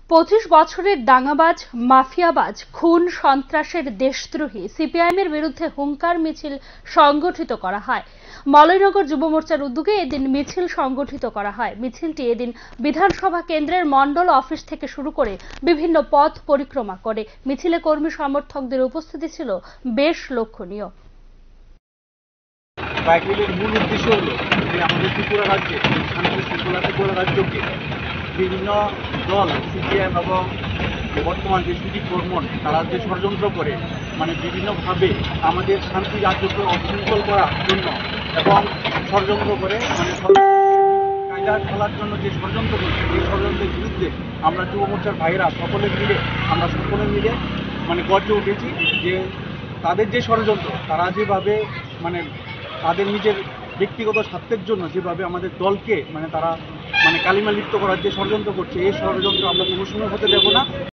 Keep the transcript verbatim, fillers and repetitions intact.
পঁচিশ বছরের দাঙ্গাবাজ, মাফিয়াবাজ, খুন সন্ত্রাসের দেশদ্রোহী সিপিআইএমের বিরুদ্ধে হুঙ্কার মিছিল সংগঠিত করা হয়। মলয়নগর যুব মোর্চার উদ্যোগে এদিন মিছিল সংগঠিত করা হয়। মিছিলটি এদিন বিধানসভা কেন্দ্রের মন্ডল অফিস থেকে শুরু করে বিভিন্ন পথ পরিক্রমা করে। মিছিলে কর্মী সমর্থকদের উপস্থিতি ছিল বেশ লক্ষণীয়। বাইকের মূল উদ্দেশ্য হলো যে আমাদের ত্রিপুরা রাজ্যে শান্তি শৃঙ্খলা ত্রিপুরা রাজ্যকে বিভিন্ন দল সিপিএম এবং বর্তমান যে সুজিত বর্মন তারা যে ষড়যন্ত্র করে মানে বিভিন্নভাবে আমাদের শান্তি রাজ্যকে অশৃঙ্খল করার জন্য এবং ষড়যন্ত্র করে মানে কায়দা ফেলার জন্য যে ষড়যন্ত্র করছে এই ষড়যন্ত্রের বিরুদ্ধে আমরা যুব মোর্চার ভাইয়েরা সকলে মিলে আমরা সকলে মিলে মানে গর্জে উঠেছি যে তাদের যে ষড়যন্ত্র তারা যেভাবে মানে তাদের নিজের ব্যক্তিগত স্বার্থের জন্য যেভাবে আমাদের দলকে মানে তারা মানে কালিমা লিপ্ত করার যে ষড়যন্ত্র করছে এই ষড়যন্ত্র আমরা কোনো সময় হতে দেব না।